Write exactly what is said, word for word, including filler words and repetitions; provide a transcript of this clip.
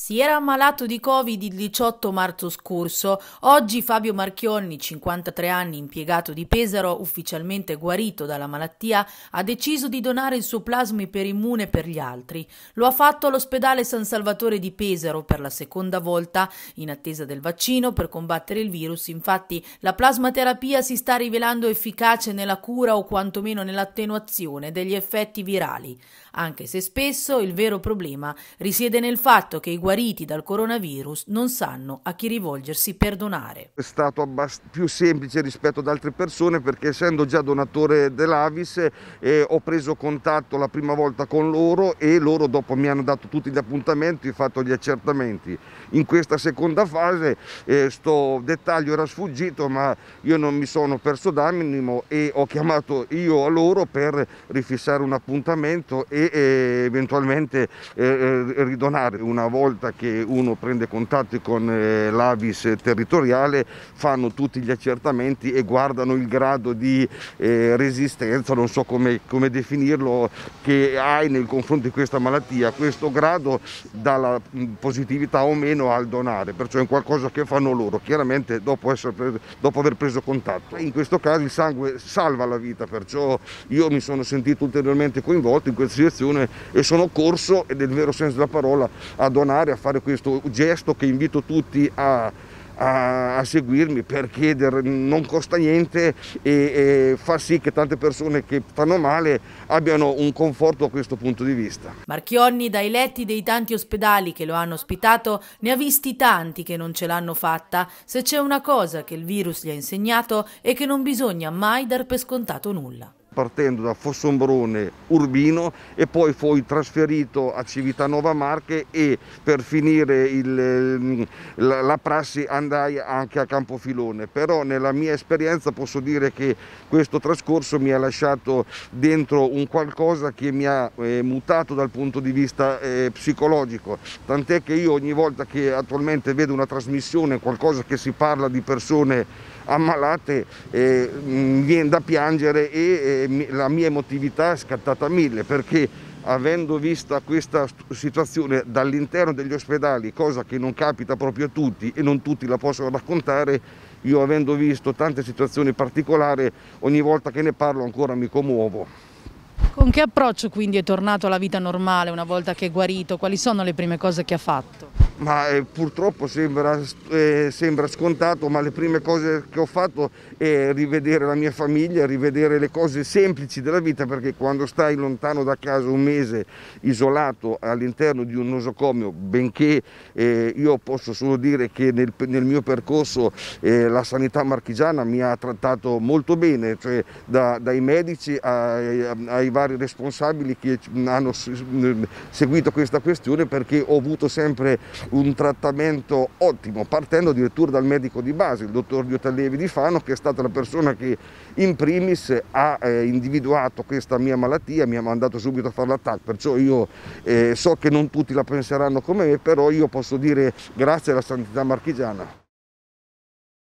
Si era ammalato di Covid il diciotto marzo scorso. Oggi Fabio Marchionni, cinquantatré anni, impiegato di Pesaro, ufficialmente guarito dalla malattia, ha deciso di donare il suo plasma iperimmune per gli altri. Lo ha fatto all'ospedale San Salvatore di Pesaro per la seconda volta, in attesa del vaccino per combattere il virus. Infatti la plasmaterapia si sta rivelando efficace nella cura o quantomeno nell'attenuazione degli effetti virali, anche se spesso il vero problema risiede nel fatto che i guariti dal coronavirus non sanno a chi rivolgersi per donare. È stato più semplice rispetto ad altre persone perché, essendo già donatore dell'Avis, eh, ho preso contatto la prima volta con loro e loro dopo mi hanno dato tutti gli appuntamenti, ho fatto gli accertamenti. In questa seconda fase eh, sto dettaglio era sfuggito, ma io non mi sono perso d'animo e ho chiamato io a loro per rifissare un appuntamento e eh, eventualmente eh, ridonare. Una volta che uno prende contatti con eh, l'Avis territoriale, fanno tutti gli accertamenti e guardano il grado di eh, resistenza, non so come, come definirlo, che hai nei confronti di questa malattia. Questo grado dà la positività o meno al donare, perciò è qualcosa che fanno loro, chiaramente dopo, essere preso, dopo aver preso contatto. In questo caso il sangue salva la vita, perciò io mi sono sentito ulteriormente coinvolto in questa situazione e sono corso, e nel vero senso della parola, a donare, a fare questo gesto che invito tutti a, a, a seguirmi, per chiedere, non costa niente e, e fa sì che tante persone che fanno male abbiano un conforto a questo punto di vista. Marchionni, dai letti dei tanti ospedali che lo hanno ospitato, ne ha visti tanti che non ce l'hanno fatta. Se c'è una cosa che il virus gli ha insegnato è che non bisogna mai dar per scontato nulla. Partendo da Fossombrone, Urbino, e poi fui trasferito a Civitanova Marche e per finire il, la prassi andai anche a Campofilone. Però nella mia esperienza posso dire che questo trascorso mi ha lasciato dentro un qualcosa che mi ha eh, mutato dal punto di vista eh, psicologico, tant'è che io ogni volta che attualmente vedo una trasmissione, qualcosa che si parla di persone ammalate, eh, mi viene da piangere e eh, la mia emotività è scattata a mille, perché avendo vista questa situazione dall'interno degli ospedali, cosa che non capita proprio a tutti e non tutti la possono raccontare, io avendo visto tante situazioni particolari, ogni volta che ne parlo ancora mi commuovo. Con che approccio quindi è tornato alla vita normale una volta che è guarito? Quali sono le prime cose che ha fatto? Ma eh, purtroppo sembra, eh, sembra scontato, ma le prime cose che ho fatto è rivedere la mia famiglia, rivedere le cose semplici della vita, perché quando stai lontano da casa un mese, isolato all'interno di un nosocomio, benché eh, io posso solo dire che nel, nel mio percorso eh, la sanità marchigiana mi ha trattato molto bene, cioè da, dai medici ai, ai vari responsabili che hanno seguito questa questione, perché ho avuto sempre un trattamento ottimo, partendo addirittura dal medico di base, il dottor Diotallevi di Fano, che è stata la persona che in primis ha eh, individuato questa mia malattia, mi ha mandato subito a fare la T A C, perciò io eh, so che non tutti la penseranno come me, però io posso dire grazie alla sanità marchigiana.